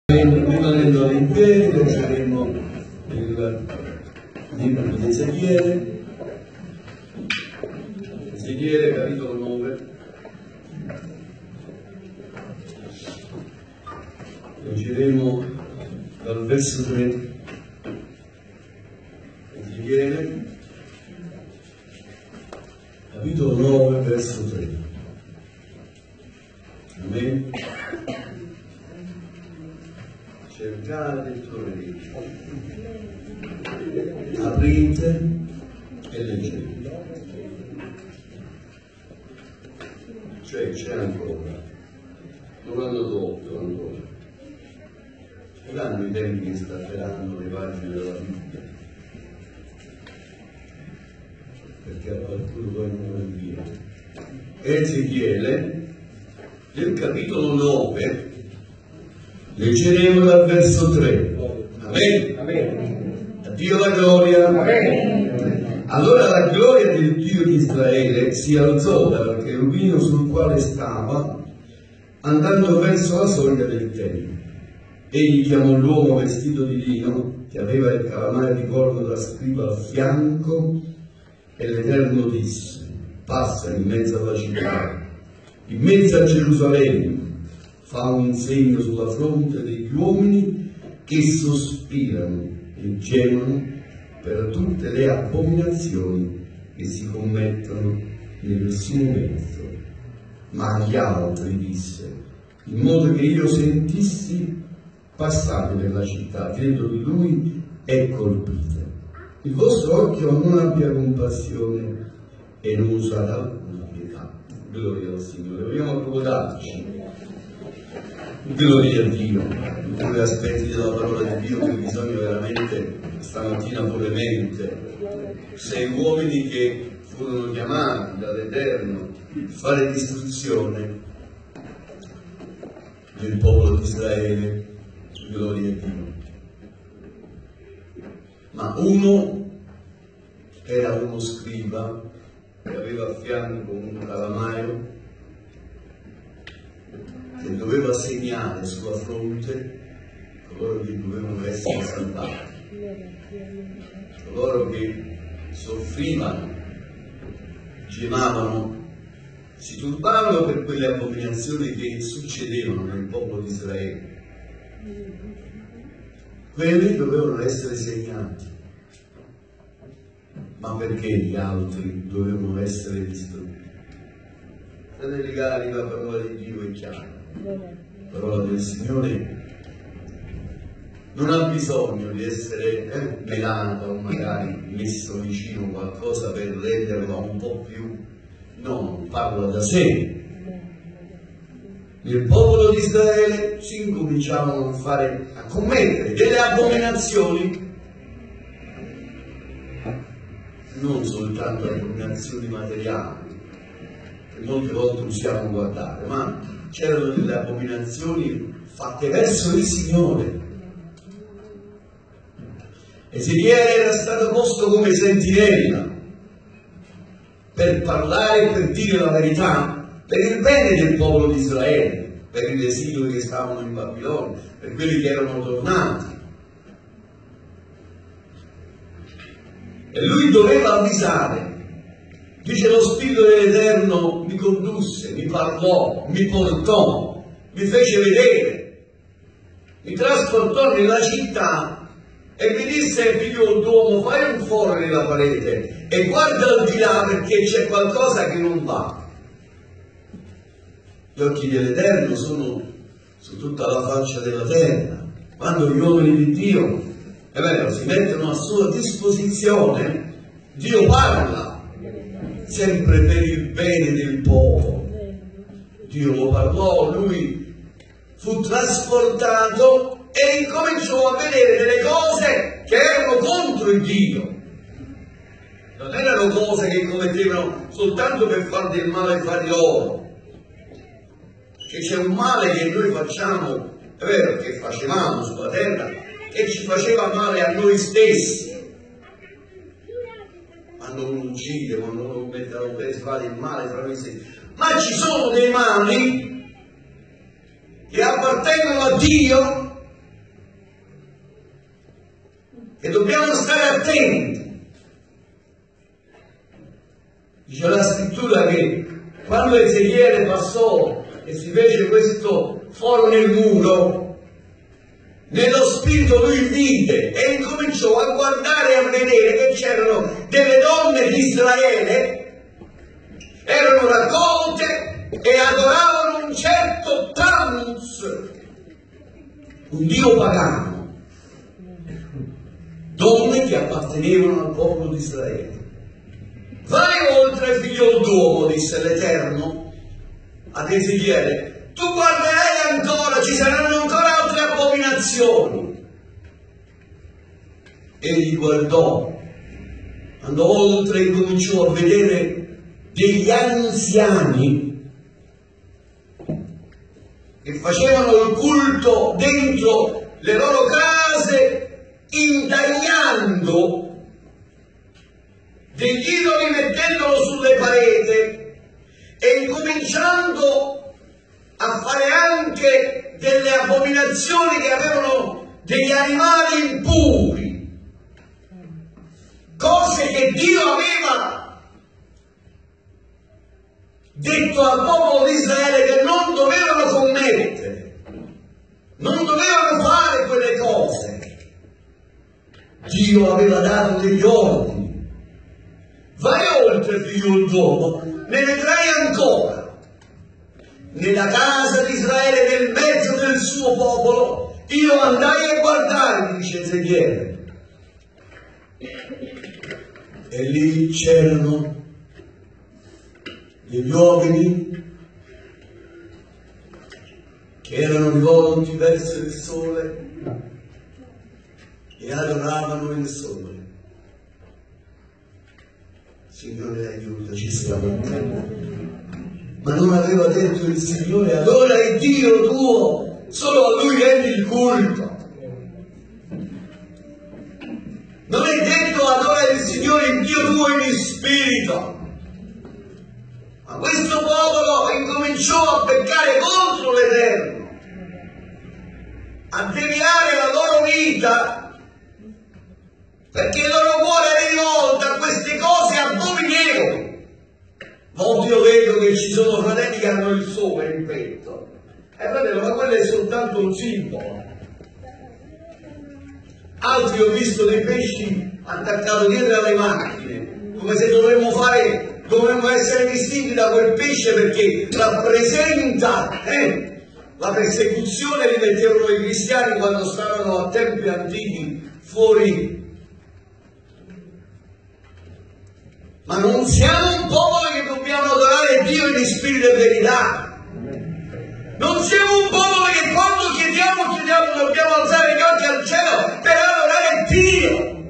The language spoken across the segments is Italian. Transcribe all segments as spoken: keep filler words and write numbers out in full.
Rimanendo in piedi, leggeremo il libro di Ezechiele, Ezechiele capitolo nove, leggeremo dal verso tre, Ezechiele, capitolo nove, verso tre. Amen. Cercate e troverete, aprite e leggete. Cioè c'è ancora, non hanno tolto ancora, saranno i tempi che staccheranno le pagine della Bibbia, perché a qualcuno poi non va via. Ezechiele, nel capitolo nove, leggeremo dal verso tre. Amen. Amen. A Dio la gloria. Amen. Allora la gloria del Dio di Israele si alzò dal cherubino sul quale stava, andando verso la soglia del Tempio. Egli chiamò l'uomo vestito di lino, che aveva il calamaio di corno da scriba al fianco, e l'Eterno disse: passa in mezzo alla città, in mezzo a Gerusalemme, fa un segno sulla fronte degli uomini che sospirano e gemono per tutte le abominazioni che si commettono nel suo mezzo. Ma agli altri disse, in modo che io sentissi, passate per la città dietro di lui e colpite. Il vostro occhio non abbia compassione e non userà alcuna pietà. Gloria al Signore. Vogliamo accomodarci. Gloria a Dio, in due aspetti della parola di Dio che bisogna veramente stamattina porre mente. Sei uomini che furono chiamati dall'Eterno a fare distruzione del popolo di Israele, gloria a Dio. Ma uno era uno scriba che aveva a fianco un calamaio che doveva segnare sulla fronte coloro che dovevano essere salvati, coloro che soffrivano, gemavano, si turbavano per quelle abominazioni che succedevano nel popolo di Israele. Quelli dovevano essere segnati, ma perché gli altri dovevano essere distrutti? Fratelli cari, la parola di Dio è chiara. La parola del Signore non ha bisogno di essere eh, melata o magari messo vicino qualcosa per renderla un po' più, no, parla da sé. Nel popolo di Israele si incominciavano a fare, a commettere delle abominazioni, non soltanto abominazioni materiali, che molte volte usiamo guardare, ma c'erano delle abominazioni fatte verso il Signore. Ezechiele era stato posto come sentinella per parlare e per dire la verità per il bene del popolo di Israele, per i residui che stavano in Babilonia, per quelli che erano tornati. E lui doveva avvisare. Dice lo Spirito dell'Eterno mi condusse, mi parlò, mi portò, mi fece vedere, mi trasportò nella città e mi disse: figlio d'uomo, fai un foro nella parete e guarda al di là perché c'è qualcosa che non va. Gli occhi dell'Eterno sono su tutta la faccia della terra. Quando gli uomini di Dio, è vero, si mettono a sua disposizione, Dio parla. Sempre per il bene del popolo. Dio lo parlò, lui fu trasportato e incominciò a vedere delle cose che erano contro il Dio. Non erano cose che commettevano soltanto per fare del male fra di loro. Che c'è un male che noi facciamo, è vero, che facevamo sulla terra, che ci faceva male a noi stessi. Quando uno uccide, quando uno commette l'offesa, fa del male fra noi stessi. Ma ci sono dei mali che appartengono a Dio dobbiamo stare attenti. Dice la scrittura che quando Ezechiele passò e si fece questo foro nel muro, nello spirito lui vide e incominciò a guardare e a vedere che c'erano delle donne di Israele, erano raccolte e adoravano un certo Tammuz, un dio pagano, donne che appartenevano al popolo di Israele. Vai oltre, figlio d'uomo, disse l'Eterno ad Ezechiele, tu guarderai ancora, ci saranno ancora altre abominazioni. Egli guardò, andò oltre e cominciò a vedere degli anziani che facevano il culto dentro le loro case, intagliando degli idoli, mettendolo sulle pareti e incominciando a fare anche delle abominazioni che avevano degli animali impuri, cose che Dio aveva detto al popolo di Israele che non dovevano commettere, non dovevano fare quelle cose. Dio aveva dato degli ordini. Vai oltre, figlio d'uomo, ne vedrai ancora. Nella casa di Israele, nel mezzo del suo popolo, io andai a guardare, dice Ezechiele. E lì c'erano degli uomini che erano rivolti verso il sole e adoravano il sole. Signore, aiutaci, ma non aveva detto il Signore, adora il Dio tuo, solo a Lui rendi il culto. Non è detto adora il Signore, il Dio tuo in spirito. Ma questo popolo incominciò a peccare contro l'Eterno, a deviare la loro vita, perché il loro cuore era rivolto a queste cose abominevoli. Ma io vedo che ci sono fratelli che hanno il sole in petto. E eh, fratello, ma quello è soltanto un simbolo. Altri ho visto dei pesci attaccati dietro alle macchine, come se dovremmo fare, dovremmo essere distinti da quel pesce perché rappresenta eh, la persecuzione che mettevano i cristiani quando stavano a tempi antichi fuori. Ma non siamo un popolo che dobbiamo adorare Dio in spirito e verità. Non siamo un popolo che quando chiediamo, chiediamo, dobbiamo alzare gli occhi al cielo per adorare Dio.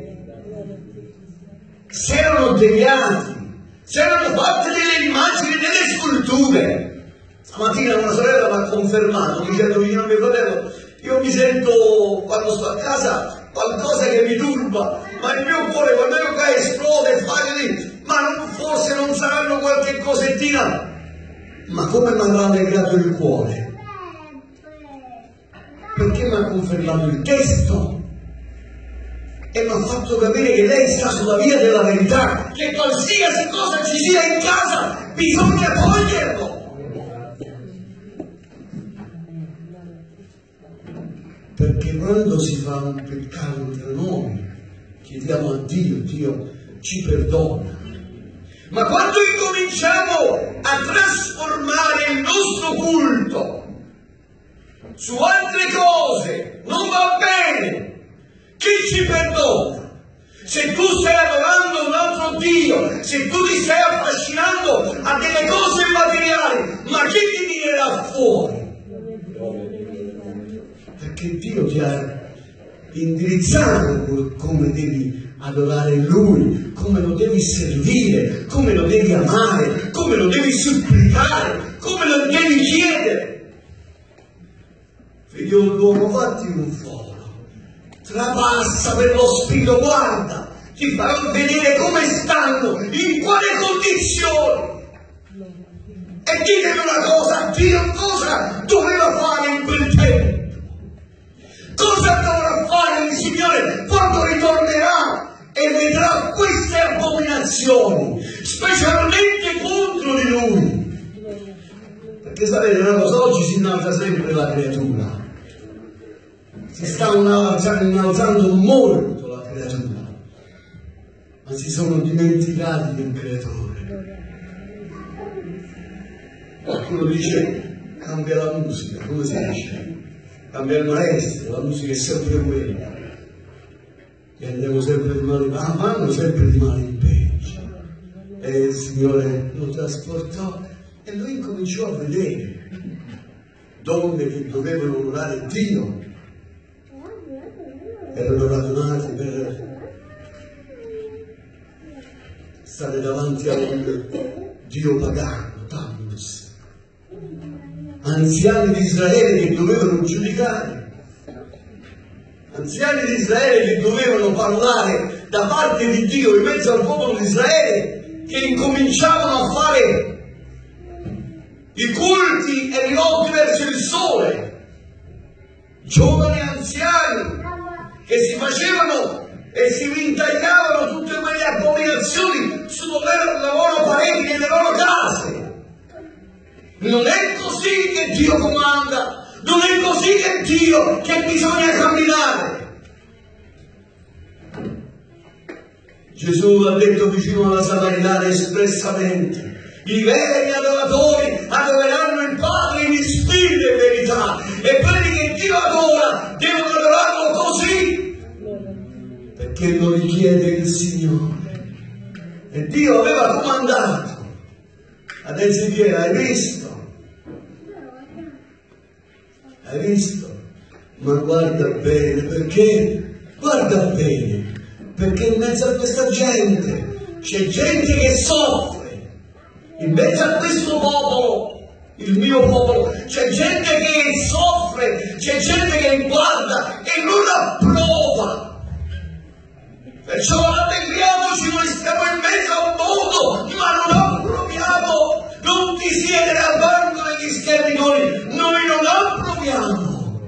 Si erano deviati, si erano fatte delle immagini, delle sculture. Stamattina una sorella mi ha confermato dicendo: io mio fratello, io mi sento quando sto a casa qualcosa che mi turba, ma il mio cuore quando io qua esplode e fa così. Ma forse non saranno qualche cosettina, ma come mi avrà allegrato il cuore? Perché mi ha confermato il testo e mi ha fatto capire che lei sta sulla via della verità, che qualsiasi cosa ci sia in casa bisogna toglierlo. Perché quando si fa un peccato tra noi, chiediamo a Dio, Dio ci perdona. Ma quando incominciamo a trasformare il nostro culto su altre cose, non va bene. Chi ci perdona? Se tu stai adorando un altro Dio, se tu ti stai affascinando a delle cose materiali, ma chi ti tirerà fuori? Perché Dio ti ha indirizzato come devi adorare Lui, come lo devi servire, come lo devi amare, come lo devi supplicare, come lo devi chiedere. Figlio d'uomo, fatti un foro, trapassa per lo spirito, guarda, ti farò vedere come stanno, in quale condizioni. E ditemi una cosa, Dio cosa doveva fare in quel tempo? Cosa dovrà fare il Signore quando ritornerà e vedrà queste abominazioni, specialmente contro di lui. Perché sapete una cosa, oggi si innalza sempre la creatura, si sta innalzando molto la creatura, ma si sono dimenticati del creatore. Qualcuno dice cambia la musica, come si dice? Cambia il maestro, la musica è sempre quella. E andiamo sempre di male, ma vanno sempre di male in peggio. E il Signore lo trasportò e lui incominciò a vedere donne che dovevano onorare Dio, erano radunate per stare davanti a un Dio pagano, Tammuz. Anziani di Israele che dovevano giudicare, anziani di Israele che dovevano parlare da parte di Dio in mezzo al popolo di Israele, che incominciavano a fare i culti e i rivolti verso il sole, giovani e anziani che si facevano e si rintagliavano tutte quelle abominazioni sulle loro pareti nelle loro case. Non è così che Dio comanda, non è così che Dio che bisogna camminare. Gesù ha detto vicino alla Samaritana espressamente: i veri adoratori adoreranno il Padre in spirito e verità, e quelli che Dio adora devono adorarlo così, perché lo richiede il Signore. E Dio aveva comandato ad Ezechiele: hai visto? Hai visto? Ma guarda bene, perché? Guarda bene, perché in mezzo a questa gente c'è gente che soffre, in mezzo a questo popolo, il mio popolo, c'è gente che soffre, c'è gente che guarda e non approva. Perciò allegriamoci, noi stiamo in mezzo a un mondo, ma non approviamo. Non ti siedere al banco degli schernitori, noi non approviamo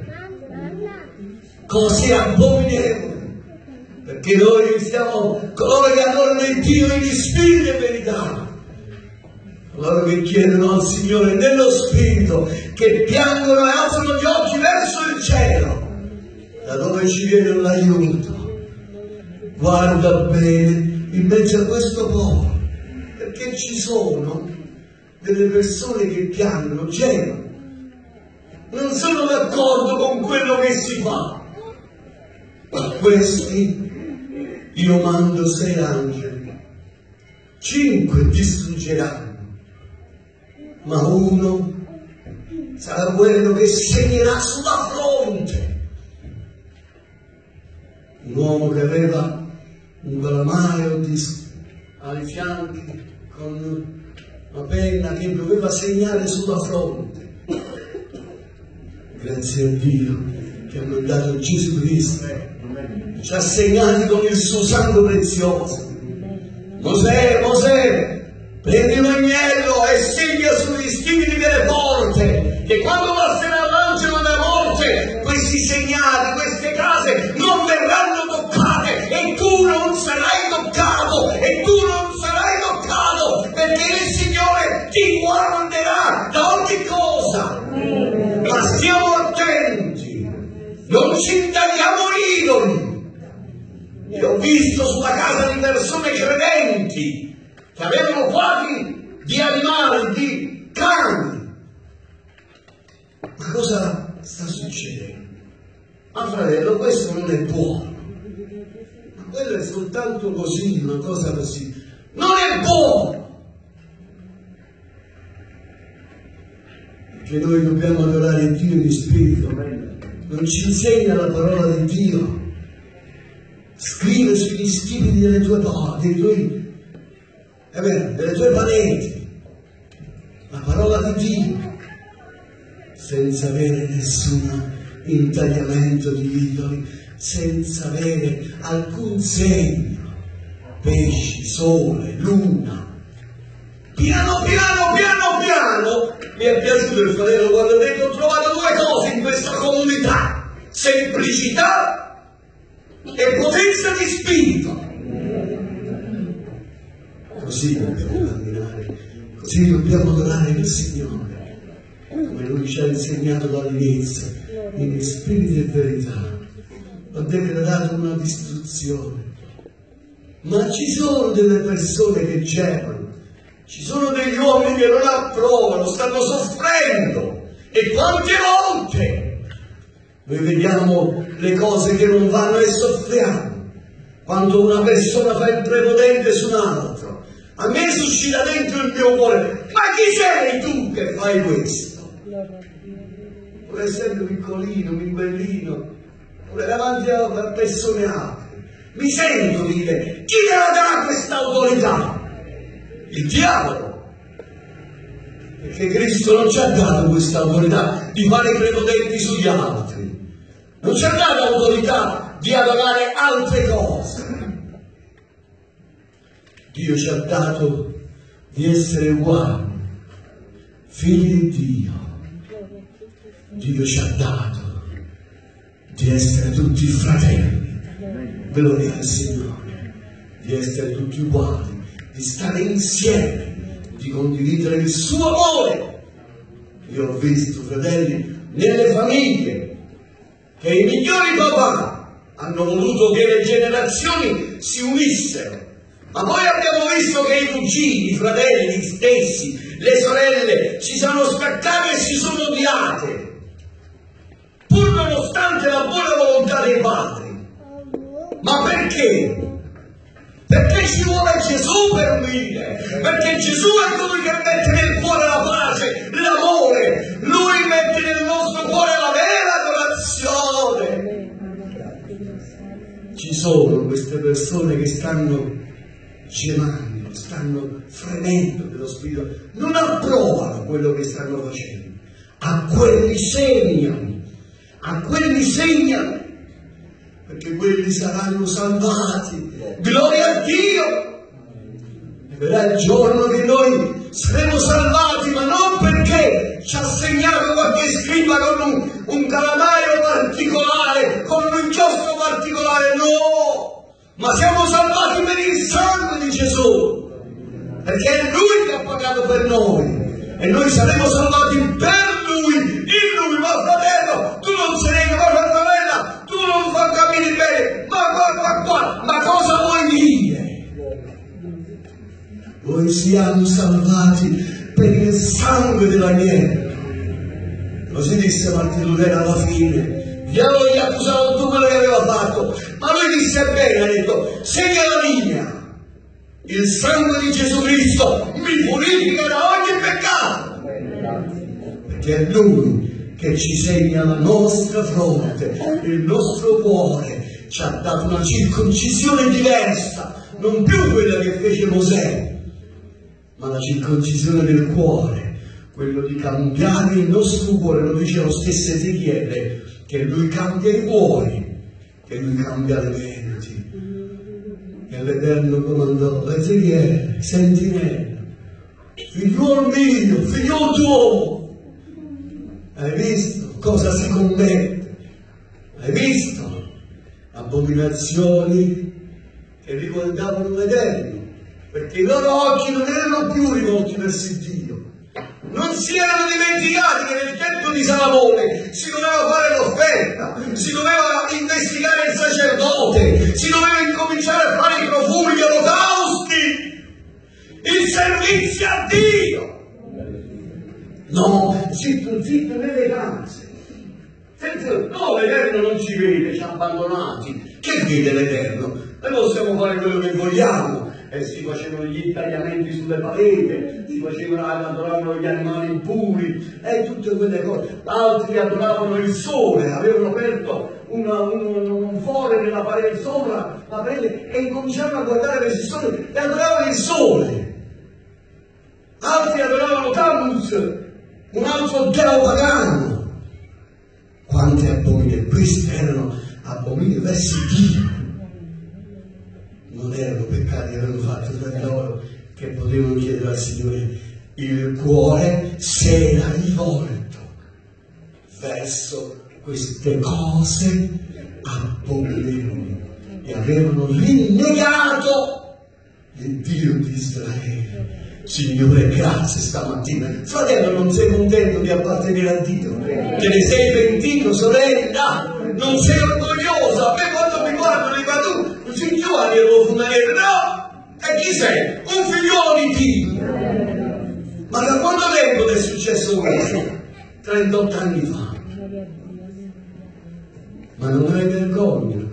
cose abominevoli, perché noi siamo coloro che adorano il Dio in spirito e verità, coloro che chiedono al Signore nello spirito, che piangono e alzano gli occhi verso il cielo, da dove ci viene l'aiuto. Guarda bene in mezzo a questo popolo, perché ci sono delle persone che piangono, gemano, non sono d'accordo con quello che si fa. A questi io mando sei angeli, cinque distruggeranno, ma uno sarà quello che segnerà sulla fronte. Un uomo che aveva un calamaio ai fianchi con una penna che doveva segnare sulla fronte. Grazie a Dio che ha mandato Gesù Cristo, ci ha segnati con il suo sangue prezioso. Mosè, Mosè, prendi un agnello e segna sugli stivali delle porte, che quando passerà l'angelo della morte, questi segnali, queste case non verranno toccate, e tu non sarai toccato, e tu non sarai toccato, perché il Signore ti guarderà da ogni cosa. Ma stiamo attenti, non ci intagliamo idoli. Io ho visto sulla casa di persone credenti che avevano quasi di animali, di cani. Ma cosa sta succedendo? Ma fratello, questo non è buono. Ma quello è soltanto così, una cosa così. Non è buono! Che noi dobbiamo adorare Dio in spirito, non ci insegna la parola di Dio. Scrive sugli stipiti delle tue porte, dei tuoi, è vero, delle tue pareti, la parola di Dio, senza avere nessun intagliamento di idoli, senza avere alcun segno, pesci, sole, luna. Piano piano, piano piano, mi è piaciuto il fratello quando ha detto: ho trovato due cose in questa comunità: semplicità e potenza di spirito. Così dobbiamo camminare, così dobbiamo adorare il Signore, come Lui ci ha insegnato dall'inizio, in spirito e verità. Ho decretato una distruzione. Ma ci sono delle persone che gemano, ci sono degli uomini che non approvano, stanno soffrendo. E quante volte noi vediamo le cose che non vanno e soffriamo. Quando una persona fa il prepotente su un altro, a me suscita dentro il mio cuore: ma chi sei tu che fai questo? Pur essendo piccolino, pimbellino, pure davanti a persone altre, mi sento dire: chi te la dà questa autorità? Il diavolo. Perché Cristo non ci ha dato questa autorità di fare i prepotenti sugli altri, non ci ha dato autorità di adorare altre cose. Dio ci ha dato di essere uguali, figli di Dio. Dio ci ha dato di essere tutti fratelli, gloria al Signore, di essere tutti uguali, di stare insieme, di condividere il suo amore. Io ho visto, fratelli, nelle famiglie, che i migliori papà hanno voluto che le generazioni si unissero, ma poi abbiamo visto che i cugini, i fratelli gli stessi, le sorelle si sono staccate e si sono odiate, pur nonostante la buona volontà dei padri. Ma perché? Perché ci vuole Gesù per unire, perché Gesù è colui che mette nel cuore la pace, l'amore, Lui mette nel nostro cuore la vera adorazione. Ci sono queste persone che stanno gemando, stanno fremendo dello spirito, non approvano quello che stanno facendo, a quelli segnano, a quelli segnano, perché quelli saranno salvati. Gloria a Dio! Verrà il giorno che noi saremo salvati, ma non perché ci ha segnato qualche scriba con un, un calamaio particolare, con un inchiostro particolare, no! Ma siamo salvati per il sangue di Gesù, perché è Lui che ha pagato per noi, e noi saremo salvati per Lui, in Lui. Ma fratello, tu non sei neanche ma fratello, tu non fai capire bene, ma qua, qua, qua, ma cosa vuoi dire? Noi siamo salvati per il sangue dell'agnello. Così disse Martino Lutero alla fine. Il diavolo gli accusava tutto quello che aveva fatto, ma lui disse bene, ha detto: segna la linea, il sangue di Gesù Cristo mi purifica da ogni peccato, perché è Lui che ci segna la nostra fronte, il nostro cuore, ci ha dato una circoncisione diversa, non più quella che fece Mosè, ma la circoncisione del cuore, quello di cambiare il nostro cuore. Lo dice lo stesso Ezechiele, che Lui cambia i cuori, che Lui cambia le menti. E l'Eterno comandò: Ezechiele, sentinella, figliuolo mio, figliuolo tuo, hai visto cosa si commette? Hai visto? Abominazioni che riguardavano l'Eterno, perché i loro occhi non erano più rivolti verso Dio. Non si erano dimenticati che nel tempo di Salomone si doveva fare l'offerta, si doveva investigare il sacerdote, si doveva incominciare a fare i profumi, gli olocausti, il servizio a Dio. No, zitto, zitto nelle case. No, l'Eterno non ci vede, ci ha abbandonati. Che vede l'Eterno? Noi possiamo fare quello che vogliamo. E si facevano gli intagliamenti sulle pareti, si facevano, adoravano gli animali impuri e tutte quelle cose. Altri adoravano il sole, avevano aperto una, un, un foro nella parete sopra la parete e incominciavano a guardare verso il sole e adoravano il sole. Altri adoravano Tammuz, un altro deo pagano. Quante abomine, questi erano abomine verso Dio. Non erano peccati che avevano fatto tra loro, che potevano chiedere al Signore. Il cuore si era rivolto verso queste cose abominevoli e avevano rinnegato il Dio di Israele. Signore, grazie stamattina. Fratello, non sei contento di appartenere a Dio? Te ne sei pentito, sorella? Non sei orgogliosa? A me quando mi guardano dico, tu, un figliuolo devo fumare? No! E chi sei? Un figliuolo di Dio. Ma da quanto tempo ti è successo questo? trentotto anni fa. Ma non hai vergogna.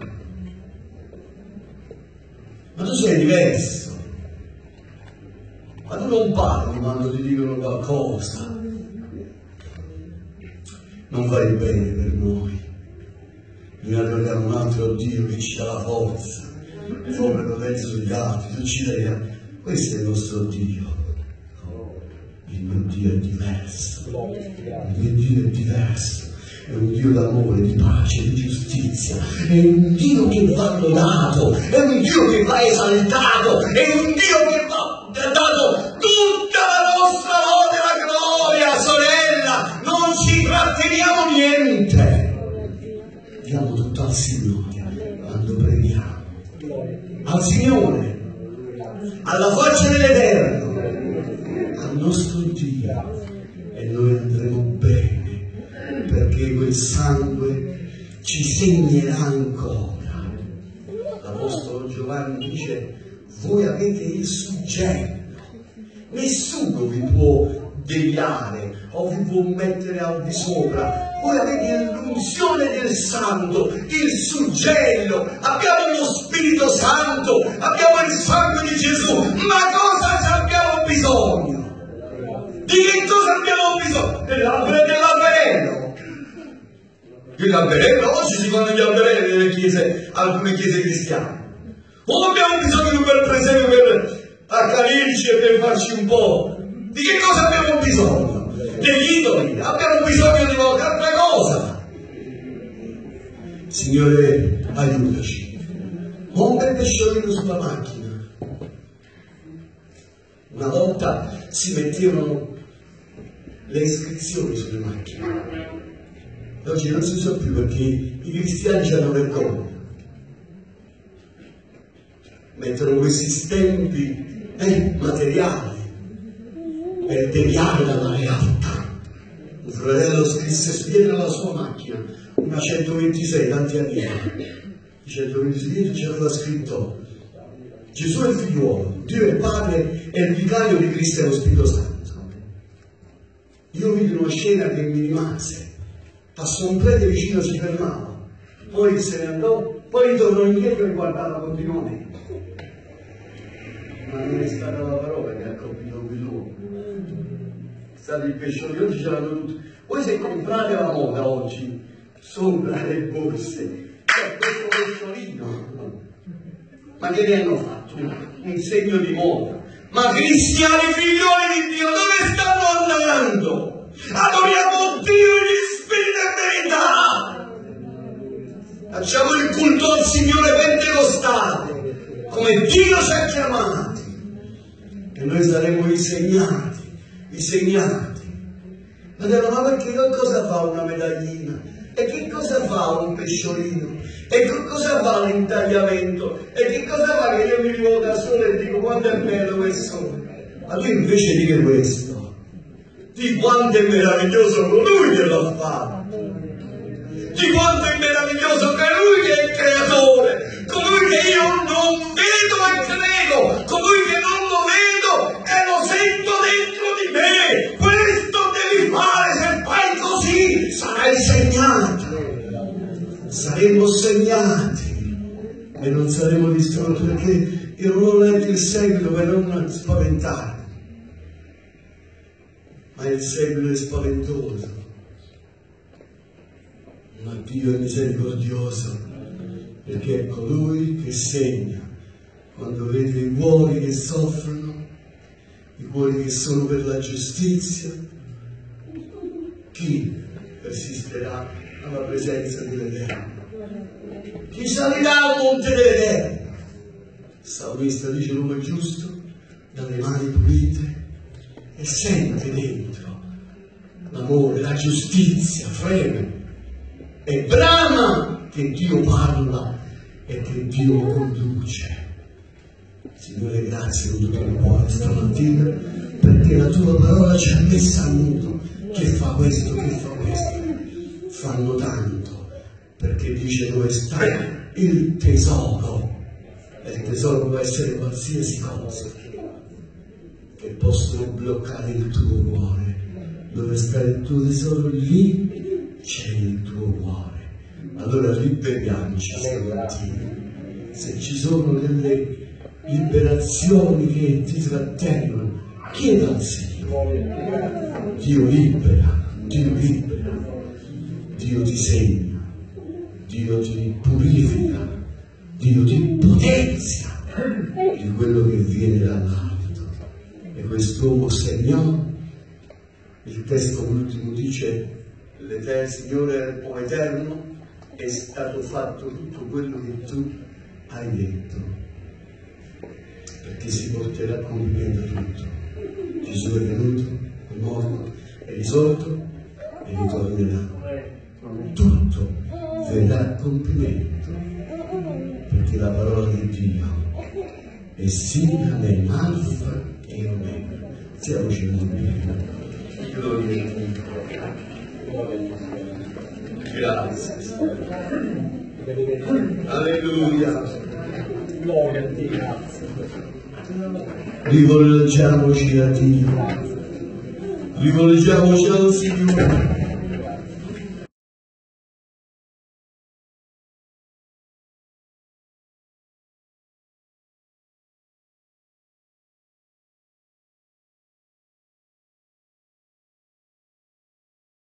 Ma tu sei diverso. Ma tu non parli quando ti dicono qualcosa. Non fai bene per noi. Bisogna adorare un altro Dio che ci dà la forza. Come potenza sugli altri. Tu ci dai. Questo è il nostro Dio. Il mio Dio è diverso. Il mio Dio è diverso. È un Dio d'amore, di pace, di giustizia. È un Dio che va lodato. È un Dio che va esaltato. È un Dio che va ti ha dato tutta la nostra lode e la gloria, sorella. Non ci tratteniamo niente. Diamo tutto al Signore quando preghiamo. Al Signore, alla faccia dell'Eterno, al nostro Dio. E noi andremo bene, perché quel sangue ci segnerà ancora. L'Apostolo Giovanni dice: voi avete il suggello, nessuno vi può deviare o vi può mettere al di sopra. Voi avete l'unzione del Santo, il suggello, abbiamo lo Spirito Santo, abbiamo il sangue di Gesù. Ma cosa ci abbiamo bisogno? Di che cosa abbiamo bisogno? Dell'albero dell'alberello. Il alberello, oggi si fanno gli alberelli nelle chiese, alcune chiese cristiane. O abbiamo bisogno di un bel presepe per accanirci e per farci un po'? Di che cosa abbiamo bisogno? Degli idoli? Abbiamo bisogno di qualche altra cosa. Signore, aiutaci. Ho un bel pesciolino sulla macchina. Una volta si mettevano le iscrizioni sulle macchine. Oggi non si usa più perché i cristiani hanno vergogna. Mettono questi stempi eh, materiali per deviare dalla realtà. Un fratello scrisse dietro alla sua macchina una centoventisei tanti anni fa. Il centoventisei c'era scritto: Gesù è il figliuolo, Dio è il Padre e il vicario di Cristo è lo Spirito Santo. Io vidi una scena che mi rimase. Passò un prete vicino, si fermava, poi se ne andò, poi tornò indietro e guardava continuamente. Ma non è stata la parola che ha colpito quell'uomo. È stato il pesciolino, oggi ce l'hanno tutti. Voi se comprate la moda oggi, sopra le borse, c'è questo pesciolino. Ma che ne hanno fatto? Un segno di moda. Ma cristiani figlioli di Dio, dove stanno andando? Adoriamo Dio in spirito e verità. Facciamo il culto al Signore pentecostale, come Dio ci ha chiamati. E noi saremo insegnati, insegnati. Ma ma perché che cosa fa una medaglina? E che cosa fa un pesciolino? E che cosa fa l'intagliamento? E che cosa fa che io mi rivolgo da solo e dico quanto è bello questo? Ma tu invece di questo, di quanto è meraviglioso colui che l'ha fatto, di quanto è meraviglioso che lui che è il creatore, colui che io non vedo e credo, colui che non lo vedo e lo sento dentro di me. Questo devi fare, se fai così sarai segnato, saremo segnati e non saremo distrutti, perché io non ho letto il seguito per non spaventare. Ma il seguito è spaventoso. Ma Dio è misericordioso, perché è colui che segna. Quando vede i cuori che soffrono, i cuori che sono per la giustizia, chi persisterà alla presenza dell'Eterno? Chi salirà al monte dell'Eterno? Il salmista dice: l'uomo è giusto, dalle mani pulite, e sente dentro l'amore, la giustizia, freme e brama che Dio parla e che Dio conduce. Signore, grazie con tutto il cuore stamattina, perché la tua parola ci ha messa a nudo. Che fa questo, che fa questo? Fanno tanto, perché dice dove sta il tesoro. E il tesoro può essere qualsiasi cosa, che possono bloccare il tuo cuore. Dove sta il tuo tesoro, lì c'è il tuo cuore. Allora liberiamoci stamattina. Se ci sono delle liberazioni che ti trattengono, chieda al Signore. Dio libera, Dio libera, Dio ti segna, Dio ti purifica, Dio ti potenzia di quello che viene dall'alto. E quest'uomo segnò, il testo ultimo dice, l'Eterno Signore o Eterno, è stato fatto tutto quello che tu hai detto, perché si porterà a compimento tutto. Gesù è venuto, è morto, è risorto e ritornerà. Tutto verrà a compimento, perché la parola di Dio è sì, amen, alfa e omega. Siamo cellulari. Gloria a Dio. Grazie. Alleluia. Gloria a Dio, grazie. Rivolgiamoci a Dio. Rivolgiamoci al Signore.